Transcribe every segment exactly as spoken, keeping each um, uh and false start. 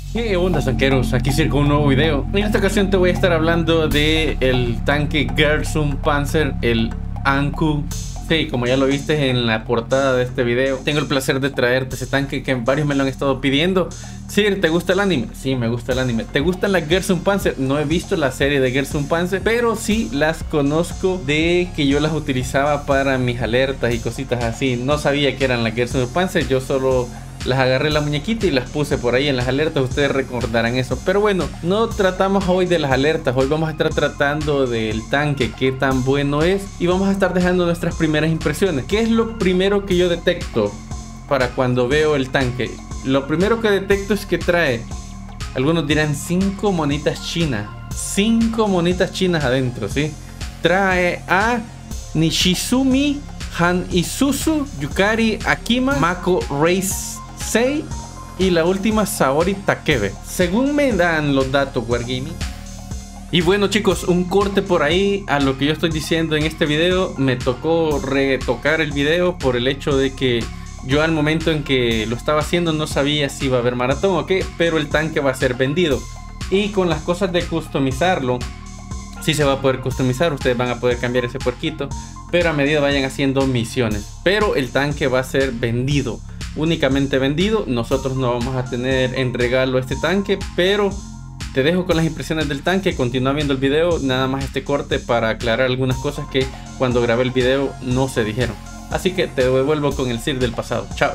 ¿Qué onda, tanqueros? Aquí sí con un nuevo video. En esta ocasión te voy a estar hablando de el tanque Panzer, el Anku. Sí, como ya lo viste en la portada de este video, tengo el placer de traerte ese tanque que varios me lo han estado pidiendo. Sir, ¿te gusta el anime? Sí, me gusta el anime. ¿Te gustan las Panzer? No he visto la serie de Panzer, pero sí las conozco de que yo las utilizaba para mis alertas y cositas así. No sabía que eran las Panzer, yo solo las agarré la muñequita y las puse por ahí en las alertas. Ustedes recordarán eso. Pero bueno, no tratamos hoy de las alertas. Hoy vamos a estar tratando del tanque, qué tan bueno es. Y vamos a estar dejando nuestras primeras impresiones. ¿Qué es lo primero que yo detecto para cuando veo el tanque? Lo primero que detecto es que trae, algunos dirán, cinco monitas chinas. Cinco monitas chinas adentro, ¿sí? Trae a Nishizumi, Han Isuzu, Yukari Akima, Mako Race Sei y la última Saori Takebe, según me dan los datos Wargaming. Y bueno, chicos, un corte por ahí a lo que yo estoy diciendo en este video. Me tocó retocar el video por el hecho de que yo al momento en que lo estaba haciendo no sabía si iba a haber maratón o qué, pero el tanque va a ser vendido. Y con las cosas de customizarlo, sí se va a poder customizar, ustedes van a poder cambiar ese puerquito, pero a medida vayan haciendo misiones. Pero el tanque va a ser vendido, únicamente vendido. Nosotros no vamos a tener en regalo este tanque, pero te dejo con las impresiones del tanque. Continúa viendo el video, nada más este corte para aclarar algunas cosas que cuando grabé el video no se dijeron. Así que te devuelvo con el Sir del pasado. Chao.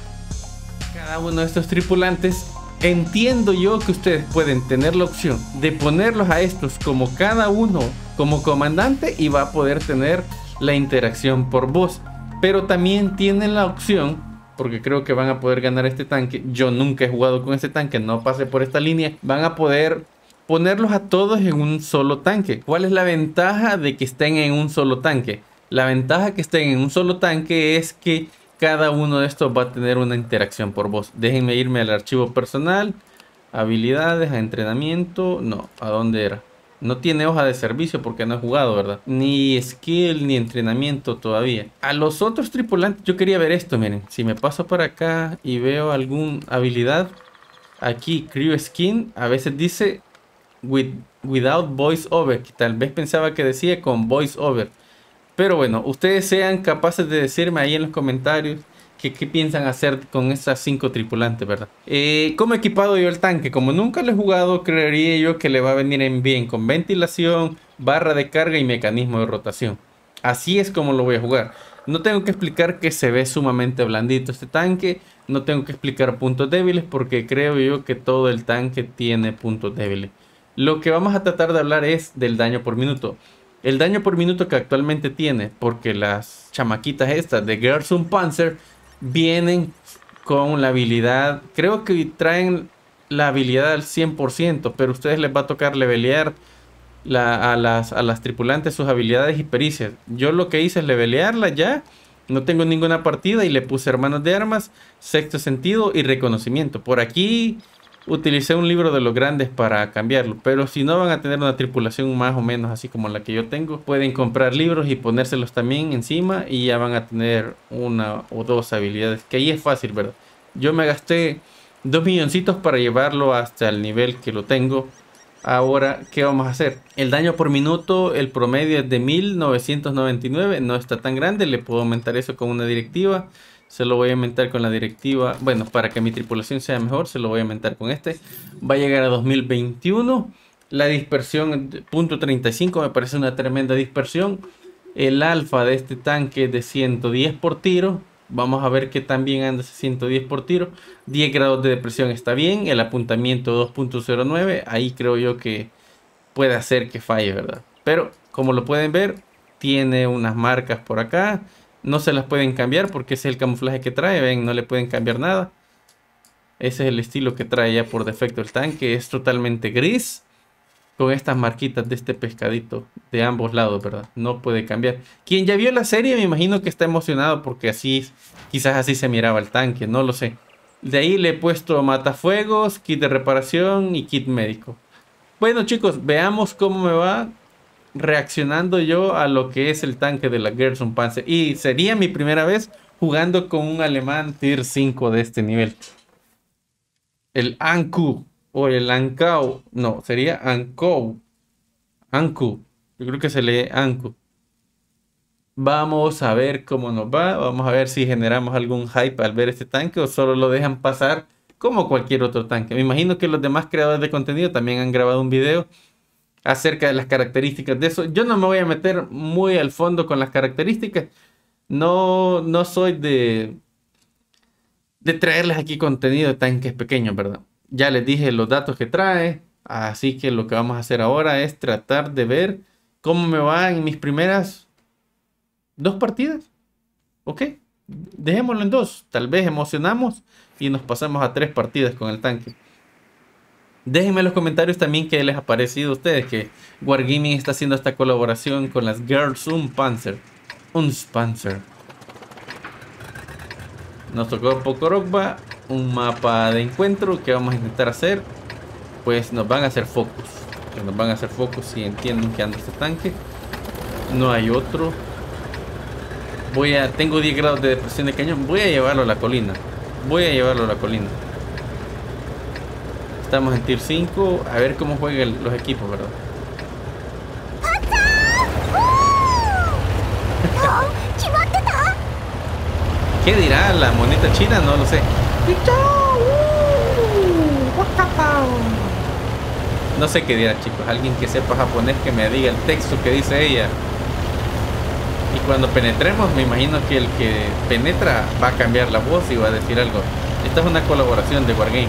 Cada uno de estos tripulantes, entiendo yo que ustedes pueden tener la opción de ponerlos a estos como cada uno como comandante y va a poder tener la interacción por voz. Pero también tienen la opción, porque creo que van a poder ganar este tanque. Yo nunca he jugado con este tanque, no pasé por esta línea. Van a poder ponerlos a todos en un solo tanque. ¿Cuál es la ventaja de que estén en un solo tanque? La ventaja que estén en un solo tanque es que cada uno de estos va a tener una interacción por voz. Déjenme irme al archivo personal, habilidades, a entrenamiento. No, ¿a dónde era? No tiene hoja de servicio porque no he jugado, ¿verdad? Ni skill ni entrenamiento todavía. A los otros tripulantes, yo quería ver esto, miren. Si me paso para acá y veo alguna habilidad, aquí Crew Skin, a veces dice with, without voice over. Tal vez pensaba que decía con voice over. Pero bueno, ustedes sean capaces de decirme ahí en los comentarios que qué piensan hacer con estas cinco tripulantes, ¿verdad? Eh, ¿Cómo he equipado yo el tanque? Como nunca lo he jugado, creería yo que le va a venir en bien con ventilación, barra de carga y mecanismo de rotación. Así es como lo voy a jugar. No tengo que explicar que se ve sumamente blandito este tanque. No tengo que explicar puntos débiles porque creo yo que todo el tanque tiene puntos débiles. Lo que vamos a tratar de hablar es del daño por minuto. El daño por minuto que actualmente tiene, porque las chamaquitas estas de Panzer vienen con la habilidad, creo que traen la habilidad al cien por ciento, pero a ustedes les va a tocar levelear la, a, las, a las tripulantes sus habilidades y pericias. Yo lo que hice es levelearla ya, no tengo ninguna partida y le puse hermanos de armas, sexto sentido y reconocimiento. Por aquí utilicé un libro de los grandes para cambiarlo, pero si no van a tener una tripulación más o menos así como la que yo tengo, pueden comprar libros y ponérselos también encima y ya van a tener una o dos habilidades, que ahí es fácil, ¿verdad? Yo me gasté dos milloncitos para llevarlo hasta el nivel que lo tengo. Ahora, ¿qué vamos a hacer? El daño por minuto, el promedio es de mil novecientos noventa y nueve, no está tan grande, le puedo aumentar eso con una directiva. Se lo voy a aumentar con la directiva. Bueno, para que mi tripulación sea mejor, se lo voy a aumentar con este. Va a llegar a dos mil veintiuno. La dispersión punto treinta y cinco me parece una tremenda dispersión. El alfa de este tanque es de ciento diez por tiro. Vamos a ver qué tan bien anda ese ciento diez por tiro. diez grados de depresión está bien. El apuntamiento dos punto cero nueve. Ahí creo yo que puede hacer que falle, ¿verdad? Pero como lo pueden ver, tiene unas marcas por acá. No se las pueden cambiar porque ese es el camuflaje que trae. Ven, no le pueden cambiar nada. Ese es el estilo que trae ya por defecto el tanque. Es totalmente gris, con estas marquitas de este pescadito de ambos lados, ¿verdad? No puede cambiar. Quien ya vio la serie me imagino que está emocionado porque así, quizás así se miraba el tanque, no lo sé. De ahí le he puesto matafuegos, kit de reparación y kit médico. Bueno, chicos, veamos cómo me va reaccionando yo a lo que es el tanque de la Panzer. Y sería mi primera vez jugando con un alemán tier cinco de este nivel. El Anku. O el Ancau. No, sería Ancou. Anku. Yo creo que se lee Anku. Vamos a ver cómo nos va. Vamos a ver si generamos algún hype al ver este tanque o solo lo dejan pasar como cualquier otro tanque. Me imagino que los demás creadores de contenido también han grabado un video acerca de las características de eso. Yo no me voy a meter muy al fondo con las características. No, no soy de, de traerles aquí contenido de tanques pequeños, ¿verdad? Ya les dije los datos que trae. Así que lo que vamos a hacer ahora es tratar de ver cómo me va en mis primeras dos partidas. Ok, dejémoslo en dos. Tal vez emocionamos y nos pasamos a tres partidas con el tanque. Déjenme en los comentarios también qué les ha parecido a ustedes que Wargaming está haciendo esta colaboración con las Gersum Panzer. Un Panzer. Nos tocó Pokorokba, un mapa de encuentro que vamos a intentar hacer. Pues nos van a hacer focus. Que nos van a hacer focus si entienden que anda este tanque. No hay otro. Voy a, tengo diez grados de depresión de cañón. Voy a llevarlo a la colina. Voy a llevarlo a la colina. Estamos en tier cinco. A ver cómo juegan los equipos, ¿verdad? ¿Qué dirá la moneta china? No lo sé. No sé qué dirá, chicos. Alguien que sepa japonés que me diga el texto que dice ella. Y cuando penetremos, me imagino que el que penetra va a cambiar la voz y va a decir algo. Esta es una colaboración de Wargame.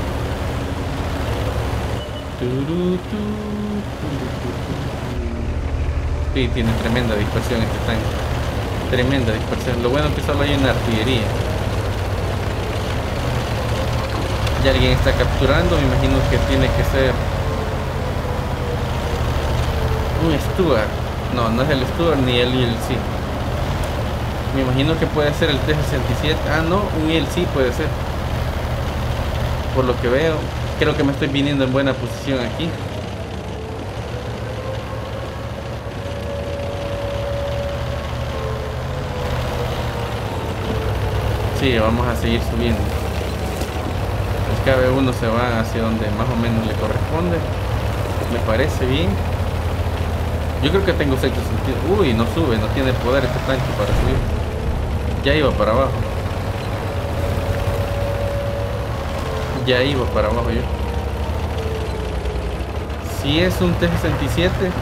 Sí, tiene tremenda dispersión este tanque. Tremenda dispersión. Lo bueno es que solo hay una artillería. Ya alguien está capturando. Me imagino que tiene que ser un Stuart. No, no es el Stuart ni el I L C. Me imagino que puede ser el T sesenta y siete. Ah, no, un I L C puede ser. Por lo que veo, creo que me estoy viniendo en buena posición aquí. Sí, vamos a seguir subiendo. El K B uno se va hacia donde más o menos le corresponde. Me parece bien. Yo creo que tengo sexto sentido. Uy, no sube, no tiene poder este tanque para subir. Ya iba para abajo. Ya iba para abajo yo. Si es un T sesenta y siete.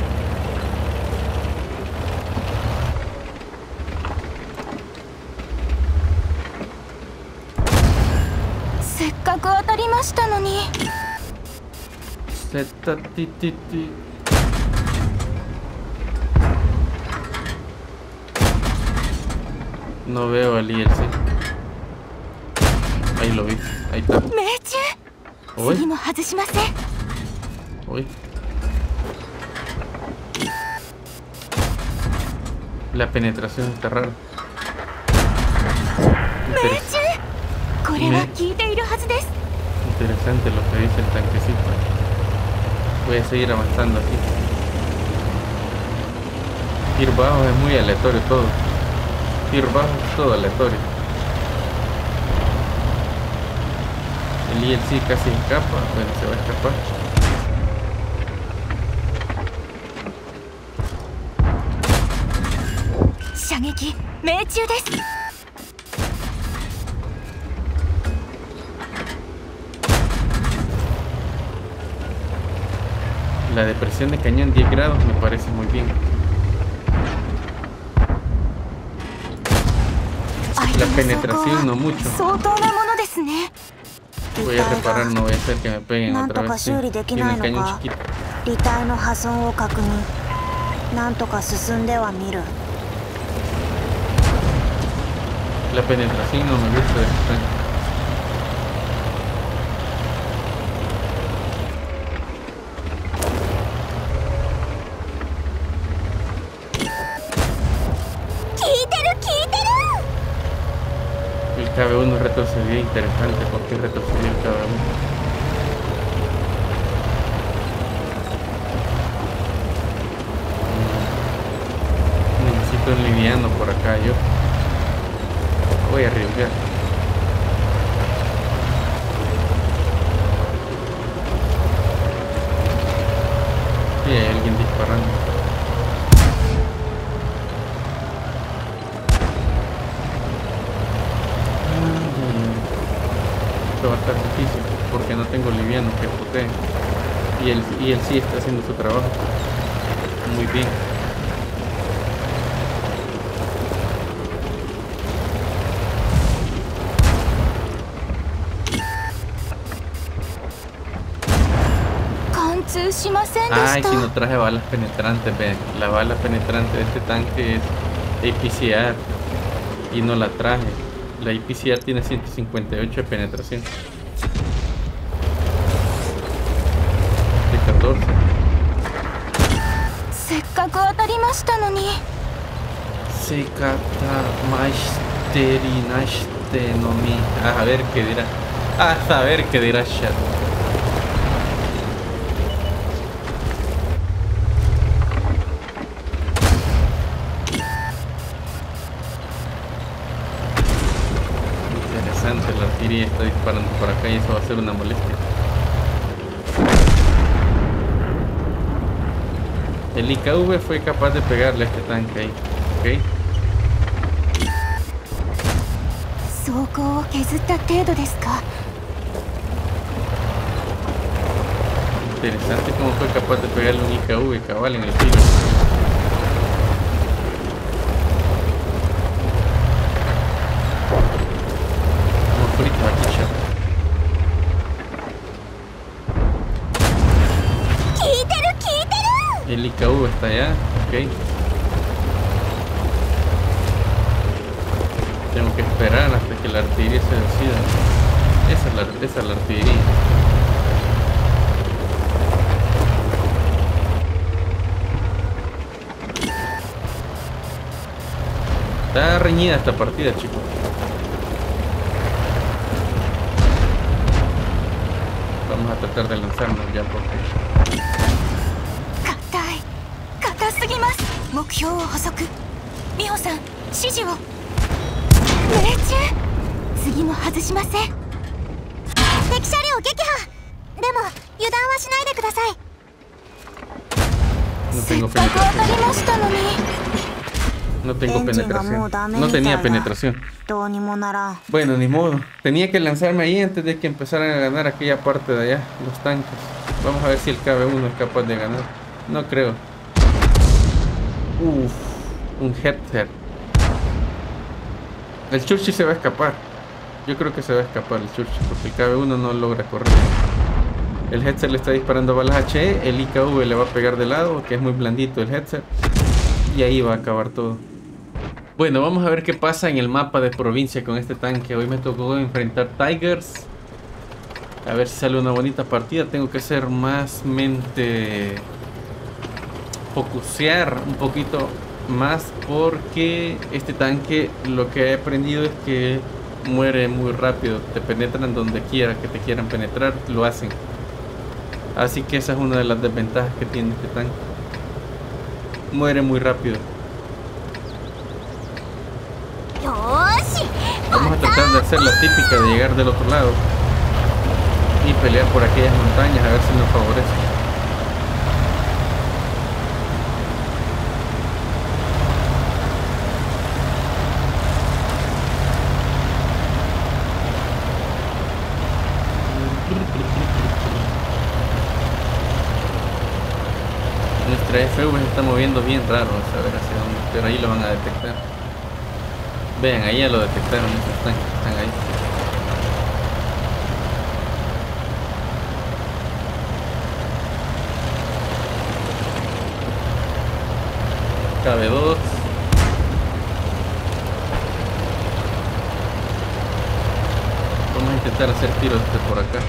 No veo el I L C. Ahí lo vi. Ahí está. Uy. Uy. La penetración está rara. Interesante lo que dice el tanquecito. Voy a seguir avanzando aquí. Ir bajo es muy aleatorio todo. Ir bajo es todo aleatorio. El I L C casi escapa. Bueno, se va a escapar. La depresión de cañón diez grados me parece muy bien. La penetración no mucho. Voy a reparar, no voy a hacer que me peguen otra vez. Sí, tiene el cañón chiquito. La penetración no me gusta de este tanque. El K B uno retrocedió, interesante. ¿Por qué retrocedió el K B uno? Necesito un liviano por acá yo. Voy a arriesgar. tengo liviano que putee. Y él, y él sí está haciendo su trabajo. Muy bien. Ay, si no traje balas penetrantes, vean. La bala penetrante de este tanque es A P C R y no la traje. La A P C R tiene ciento cincuenta y ocho de penetración. De catorce. Se cata maisterinashte no mi. A ver qué dirá. A saber qué dirá chat. La artillería está disparando por acá y eso va a ser una molestia. El I K V fue capaz de pegarle a este tanque ahí, ¿ok? Interesante cómo fue capaz de pegarle un I K V cabal en el filo. El I K V está allá, ok. Tengo que esperar hasta que la artillería se decida. Esa es la, esa es la artillería. Está reñida esta partida, chicos. Vamos a tratar de lanzarnos ya porque... No tengo penetración. No tengo penetración. No tenía penetración. Bueno, ni modo. Tenía que lanzarme ahí antes de que empezaran a ganar aquella parte de allá, los tanques. Vamos a ver si el K B uno es capaz de ganar. No creo. Uff, un headset. El Churchill se va a escapar. Yo creo que se va a escapar el Churchill porque el K B uno no logra correr. El headset le está disparando balas H E. El I K V le va a pegar de lado, que es muy blandito el headset. Y ahí va a acabar todo. Bueno, vamos a ver qué pasa en el mapa de provincia con este tanque. Hoy me tocó enfrentar Tigers. A ver si sale una bonita partida. Tengo que ser más mente... focusear un poquito más porque este tanque lo que he aprendido es que muere muy rápido. Te penetran donde quiera que te quieran penetrar, lo hacen. Así que esa es una de las desventajas que tiene este tanque. Muere muy rápido. Vamos a tratar de hacer la típica de llegar del otro lado y pelear por aquellas montañas a ver si nos favorece. Nuestra F V se está moviendo bien raro, a ver hacia dónde, pero ahí lo van a detectar. Vean, ahí ya lo detectaron, esos tanques que están ahí. K B dos. Vamos a intentar hacer tiros de por acá.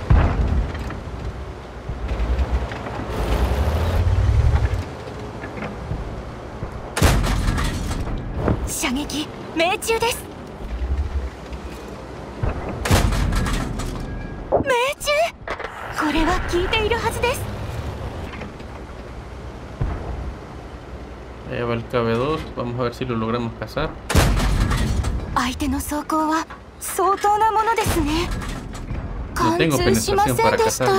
Ahí va el K B dos, vamos a ver si lo logramos cazar. No tengo penetración para cazar.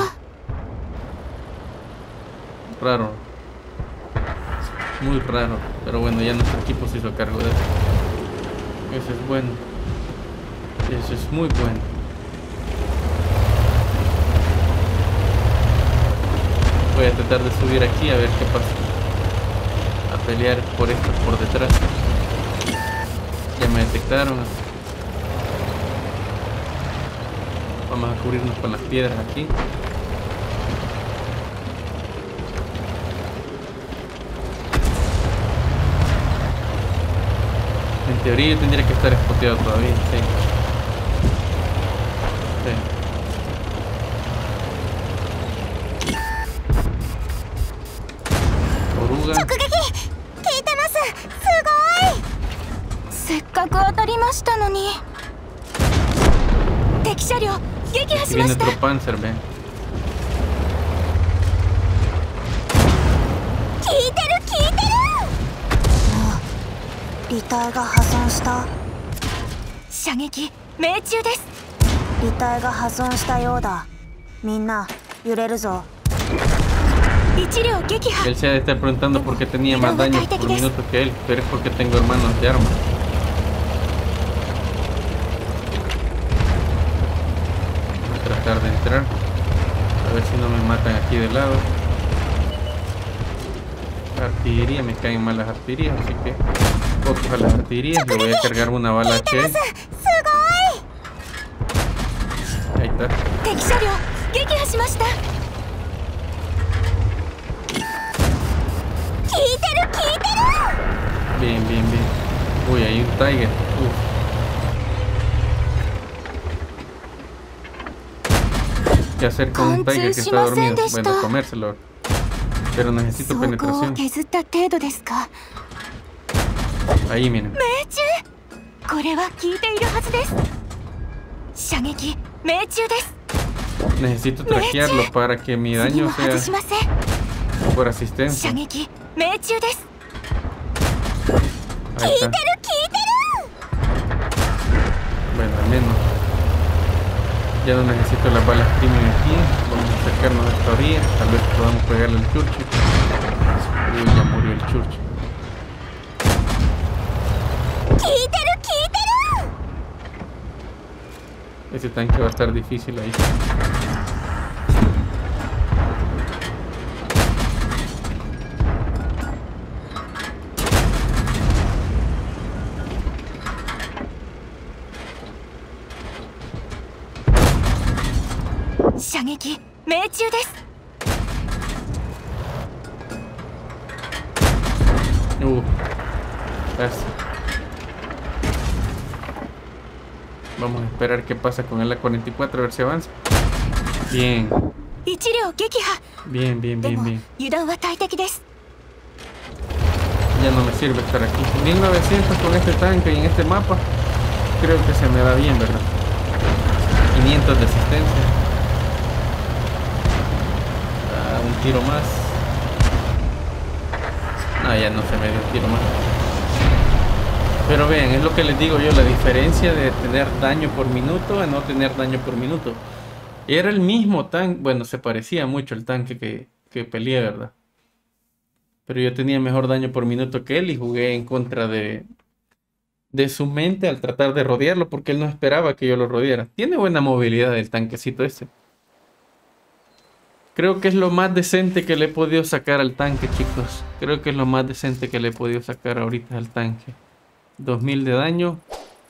Raro. Muy raro, pero bueno, ya nuestro equipo se hizo cargo de eso. Eso es bueno. Eso es muy bueno. tratar de subir aquí a ver qué pasa. A pelear por esto por detrás. Ya me detectaron. Vamos a cubrirnos con las piedras aquí. En teoría yo tendría que estar espoteado todavía, sí. Sí. Oruga. せっかく当たりましたのに。敵車両撃破しました。 Viene otro Panzer, ven. 効いてる効いてる。ああ、履体が破損した。射撃命中です。履体が破損したようだ。みんな揺れるぞ。 Él se ha de estar preguntando por qué tenía más daño por minuto que él, pero es porque tengo hermanos de armas. Voy a tratar de entrar, a ver si no me matan aquí de lado. Artillería, me caen mal las artillerías, así que focus a las artillerías. Le voy a cargar una bala H. Ahí está. Bien, bien, bien. Uy, hay un Tiger. Uf. ¿Qué hacer con un Tiger que está dormido? Bueno, comérselo. Pero necesito penetración. Ahí, miren. Necesito traquearlo para que mi daño sea por asistencia. Ahí está. Bueno, al menos ya no necesito las balas premium aquí. Vamos a acercarnos a esta orilla. Tal vez podamos pegarle al Churchill. Uy, ya murió el Churchill. Ese tanque va a estar difícil ahí. Uh, casi. Vamos a esperar qué pasa con el A cuarenta y cuatro, a ver si avanza. Bien. Bien, bien, bien, bien. Ya no me sirve estar aquí. mil novecientos con este tanque y en este mapa. Creo que se me da bien, ¿verdad? quinientos de asistencia. Ah, un tiro más. No, ya no se me dio un tiro más. Pero vean, es lo que les digo yo, la diferencia de tener daño por minuto a no tener daño por minuto. Era el mismo tanque, bueno, se parecía mucho el tanque que, que peleé, ¿verdad? Pero yo tenía mejor daño por minuto que él y jugué en contra de, de su mente al tratar de rodearlo porque él no esperaba que yo lo rodeara. Tiene buena movilidad el tanquecito este. Creo que es lo más decente que le he podido sacar al tanque, chicos. Creo que es lo más decente que le he podido sacar ahorita al tanque. dos mil de daño.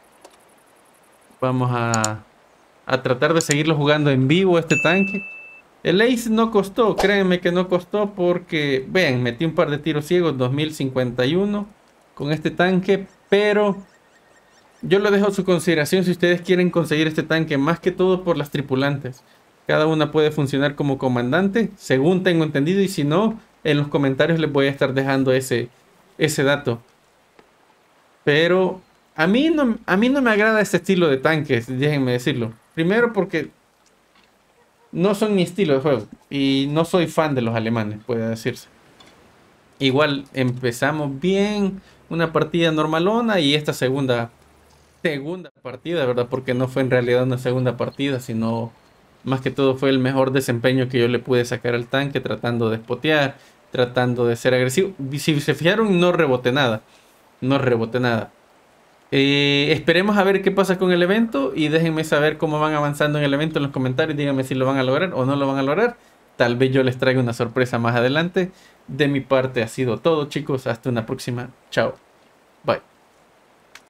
Vamos a, a tratar de seguirlo jugando en vivo este tanque. El Ace no costó, créanme que no costó porque, vean, metí un par de tiros ciegos, dos mil cincuenta y uno con este tanque, pero yo lo dejo a su consideración si ustedes quieren conseguir este tanque, más que todo por las tripulantes. Cada una puede funcionar como comandante, según tengo entendido, y si no, en los comentarios les voy a estar dejando ese, ese dato. Pero a mí, no, a mí no me agrada este estilo de tanques, déjenme decirlo. Primero porque no son mi estilo de juego y no soy fan de los alemanes, puede decirse. Igual empezamos bien, una partida normalona y esta segunda, segunda partida, ¿verdad? Porque no fue en realidad una segunda partida, sino más que todo fue el mejor desempeño que yo le pude sacar al tanque, tratando de spotear, tratando de ser agresivo. Si se fijaron, no reboté nada. No reboté nada. Eh, esperemos a ver qué pasa con el evento y déjenme saber cómo van avanzando en el evento en los comentarios. Díganme si lo van a lograr o no lo van a lograr. Tal vez yo les traiga una sorpresa más adelante. De mi parte ha sido todo, chicos. Hasta una próxima. Chao. Bye.